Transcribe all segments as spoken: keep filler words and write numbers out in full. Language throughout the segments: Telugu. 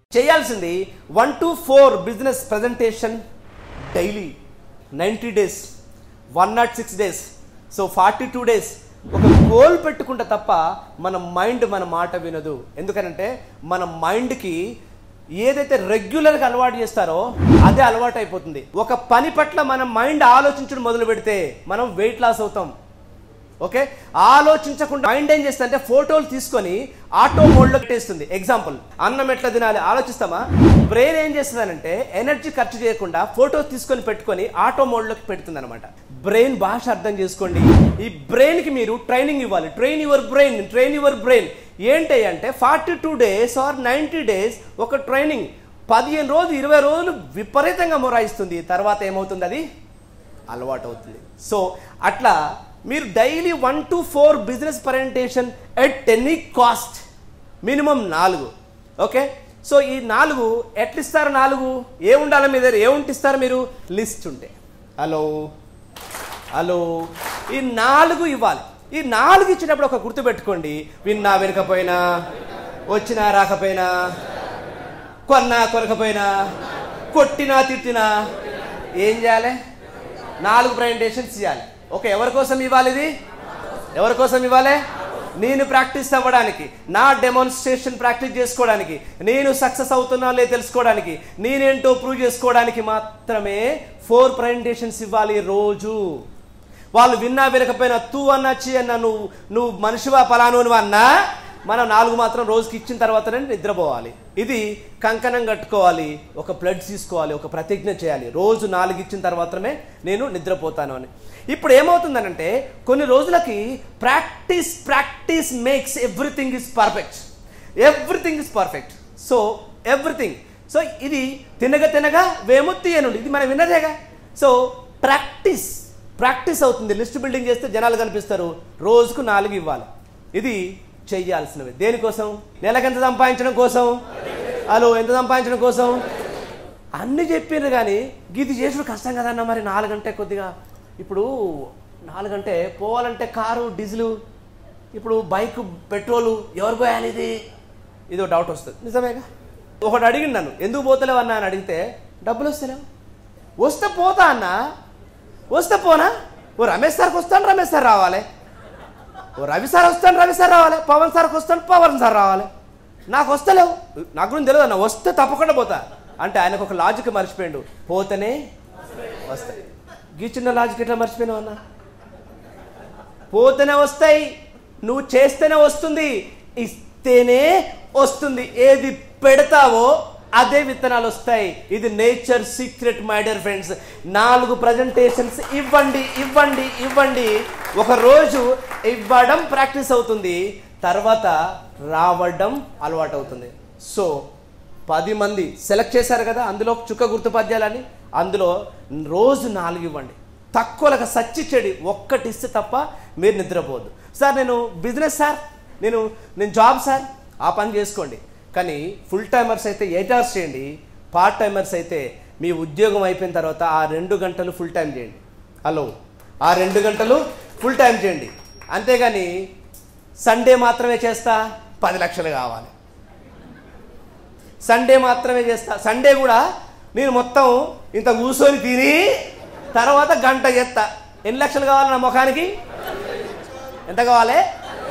చేయాల్సింది one two four business presentation daily ninety days one not six days so forty two days ఒక గోల్ పెట్టుకుంటే తప్ప మన మైండ్ మన మాట వినదు. ఎందుకనంటే మన మైండ్కి ఏదైతే రెగ్యులర్గా అలవాటు చేస్తారో అదే అలవాటు అయిపోతుంది. ఒక పని పట్ల మన మైండ్ ఆలోచించడం మొదలు పెడితే మనం వెయిట్ లాస్ అవుతాం. ఓకే, ఆలోచించకుండా మైండ్ ఏం చేస్తుంది అంటే ఫోటోలు తీసుకొని ఆటో మోడ్లో పెట్టేస్తుంది. ఎగ్జాంపుల్, అన్నం ఎట్లా తినాలి ఆలోచిస్తామా? బ్రెయిన్ ఏం చేస్తుందనంటే ఎనర్జీ ఖర్చు చేయకుండా ఫోటోస్ తీసుకొని పెట్టుకొని ఆటో మోడ్లోకి పెడుతుంది అనమాట. బ్రెయిన్ భాష అర్థం చేసుకోండి. ఈ బ్రెయిన్కి మీరు ట్రైనింగ్ ఇవ్వాలి. Train your brain, train your brain. ఏంటి అంటే forty two days or ninety days ఒక ట్రైనింగ్. పదిహేను రోజులు ఇరవై రోజులు విపరీతంగా మొరాయిస్తుంది. తర్వాత ఏమవుతుంది? అది అలవాటు అవుతుంది. సో అట్లా మీరు daily one two four business presentation at any cost, minimum నాలుగు. ఓకే, సో ఈ నాలుగు ఎట్లా ఇస్తారు? నాలుగు ఏముండాలి మీ దగ్గర? ఏముంటిస్తారు మీరు? లిస్ట్ ఉంటే. హలో హలో ఈ నాలుగు ఇవ్వాలి. ఈ నాలుగు ఇచ్చినప్పుడు ఒక గుర్తుపెట్టుకోండి, విన్నా వినకపోయినా, వచ్చినా రాకపోయినా, కొన్నా కొనకపోయినా, కొట్టినా తిట్టినా ఏం చేయాలి? నాలుగు ప్రజెంటేషన్స్ ఇవ్వాలి. ఓకే, ఎవరి కోసం ఇవ్వాలి? ఇది ఎవరి కోసం ఇవ్వాలి? నేను ప్రాక్టీస్ అవ్వడానికి, నా డెమాన్స్ట్రేషన్ ప్రాక్టీస్ చేసుకోవడానికి, నేను సక్సెస్ అవుతున్నా లేదు తెలుసుకోవడానికి, నేనేంటో ప్రూవ్ చేసుకోవడానికి మాత్రమే ఫోర్ ప్రజెంటేషన్స్ ఇవ్వాలి రోజు. వాళ్ళు విన్నా వినకపోయినా, తూ అన్నా చీ అన్నా, నువ్వు నువ్వు మనిషివా పలాను అన్నా, మనం నాలుగు మాత్రం రోజుకి ఇచ్చిన తర్వాతనే నిద్రపోవాలి. ఇది కంకణం కట్టుకోవాలి, ఒక ప్లడ్ తీసుకోవాలి, ఒక ప్రతిజ్ఞ చేయాలి. రోజు నాలుగు ఇచ్చిన తర్వాతనే నేను నిద్రపోతాను అని. ఇప్పుడు ఏమవుతుందనంటే కొన్ని రోజులకి practice practice makes everything is perfect. Everything is perfect. So everything. So ఇది తినగా తినగా వేము తీయనుండి, ఇది మనం విన్నదేగా. సో ప్రాక్టీస్ ప్రాక్టీస్ అవుతుంది. లిస్ట్ బిల్డింగ్ చేస్తే జనాలు కనిపిస్తారు. రోజుకు నాలుగు ఇవ్వాలి. ఇది చెయ్యాల్సినవి. దేనికోసం? నెలకెంత సంపాదించడం కోసం. హలో, ఎంత సంపాదించడం కోసం? అన్నీ చెప్పిండ్రు కానీ గీది చేసుడు కష్టం కదన్న. మరి నాలుగంటే కొద్దిగా, ఇప్పుడు నాలుగంటే పోవాలంటే కారు డీజిలు, ఇప్పుడు బైక్ పెట్రోలు, ఎవరు పోయాలి? ఇది ఇదో డౌట్ వస్తుంది. నిజమేగా. ఒకటి అడిగింది నన్ను, ఎందుకు పోతలేవు అన్నా అని అడిగితే, డబ్బులు వస్తలేవు. వస్తే పోతా అన్నా, వస్తే పోనా? ఓ రమేష్ సార్కి వస్తాను, రమేష్ సార్ రావాలి. ఓ రవి సార్ వస్తాను, రవి సార్ రావాలి. పవన్ సార్కి వస్తాను, పవన్ సార్ రావాలి. నాకు వస్తలేవు. నాకు గురించి తెలియదు అన్న, వస్తే తప్పకుండా పోతా అంటే ఆయనకు ఒక లాజిక్ మర్చిపోయాడు. పోతేనే వస్తాయి. గీ చిన్న లాజిక్ ఎట్లా మర్చిపోయినావు అన్న? పోతేనే వస్తాయి, నువ్వు చేస్తేనే వస్తుంది, ఇస్తేనే వస్తుంది. ఏది పెడతావో అదే విత్తనాలు వస్తాయి. ఇది nature secret my dear friends. నాలుగు ప్రజెంటేషన్స్ ఇవ్వండి ఇవ్వండి ఇవ్వండి. ఒక రోజు ఇవ్వడం ప్రాక్టీస్ అవుతుంది, తర్వాత రావడం అలవాటు అవుతుంది. సో పది మంది సెలెక్ట్ చేశారు కదా, అందులో చుక్క గుర్తు పద్యాలని, అందులో రోజు నాలుగు ఇవ్వండి. తక్కువగా సచ్చి చెడి ఒక్కటి ఇస్తే తప్ప మీరు నిద్రపోవద్దు. సార్ నేను బిజినెస్ సార్, నేను నేను జాబ్ సార్, ఆ పని చేసుకోండి. కానీ ఫుల్ టైమర్స్ అయితే ఎయిట్ అవర్స్ చేయండి. పార్ట్ టైమర్స్ అయితే మీ ఉద్యోగం అయిపోయిన తర్వాత ఆ రెండు గంటలు ఫుల్ టైం చేయండి. హలో, ఆ రెండు గంటలు ఫుల్ టైం చేయండి. అంతేగాని సండే మాత్రమే చేస్తా, పది లక్షలు కావాలి, సండే మాత్రమే చేస్తా, సండే కూడా నేను మొత్తం ఇంత కూర్చొని తిని తర్వాత గంట చేస్తా, ఎన్ని లక్షలు కావాలి నా ముఖానికి? ఎంత కావాలి?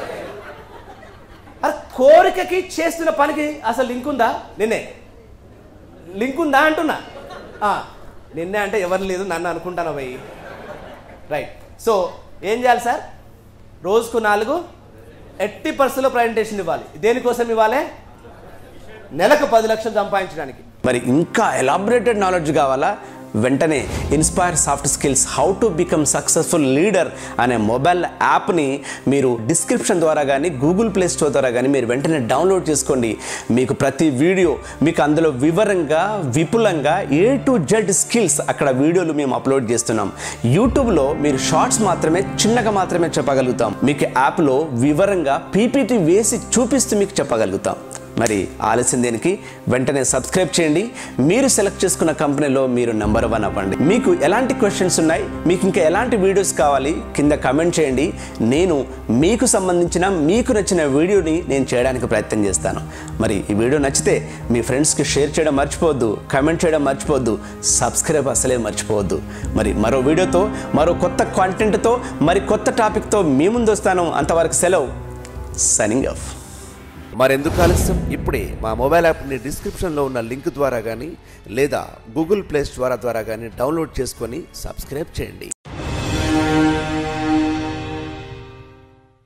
అరే కోరికకి చేస్తున్న పనికి అసలు లింక్ ఉందా? నిన్నే లింక్ ఉందా అంటున్నా. నిన్నే అంటే ఎవరు లేదు, నన్ను అనుకుంటాను భయ్. రైట్. సో ఏం చేయాలి సార్? రోజుకు నాలుగు ఎట్టి పరిస్థితుల్లో ప్రజెంటేషన్ ఇవ్వాలి. దేనికోసం ఇవ్వాలి? నెలకు పది లక్షలు సంపాదించడానికి. మరి ఇంకా ఎలాబరేటెడ్ నాలెడ్జ్ కావాలా? వెంటనే inspire soft skills how to become successful leader అనే మొబైల్ యాప్ని మీరు డిస్క్రిప్షన్ ద్వారా కానీ గూగుల్ ప్లే స్టోర్ ద్వారా కానీ మీరు వెంటనే డౌన్లోడ్ చేసుకోండి. మీకు ప్రతి వీడియో మీకు అందులో వివరంగా విపులంగా ఏ టు జెడ్ స్కిల్స్ అక్కడ వీడియోలు మేము అప్లోడ్ చేస్తున్నాం. యూట్యూబ్లో మీరు షార్ట్స్ మాత్రమే చిన్నగా మాత్రమే చెప్పగలుగుతాం. మీకు యాప్లో వివరంగా పీపీటీ వేసి చూపిస్తూ మీకు చెప్పగలుగుతాం. మరి ఆలస్యం దేనికి, వెంటనే సబ్స్క్రైబ్ చేయండి. మీరు సెలెక్ట్ చేసుకున్న కంపెనీలో మీరు నెంబర్ వన్ అవ్వండి. మీకు ఎలాంటి క్వశ్చన్స్ ఉన్నాయి, మీకు ఇంకా ఎలాంటి వీడియోస్ కావాలి కింద కమెంట్ చేయండి. నేను మీకు సంబంధించిన మీకు నచ్చిన వీడియోని నేను చేయడానికి ప్రయత్నం చేస్తాను. మరి ఈ వీడియో నచ్చితే మీ ఫ్రెండ్స్కి షేర్ చేయడం మర్చిపోవద్దు, కమెంట్ చేయడం మర్చిపోవద్దు, సబ్స్క్రైబ్ అసలే మర్చిపోవద్దు. మరి మరో వీడియోతో, మరో కొత్త కాంటెంట్తో, మరి కొత్త టాపిక్తో మీ ముందు వస్తాను. అంతవరకు సెలవు. Signing off. మరెందుకు ఆలస్యం, ఇప్పుడే మా మొబైల్ యాప్ని డిస్క్రిప్షన్లో ఉన్న లింక్ ద్వారా కానీ లేదా గూగుల్ ప్లే స్టోర్ ద్వారా కానీ డౌన్లోడ్ చేసుకొని సబ్స్క్రైబ్ చేయండి.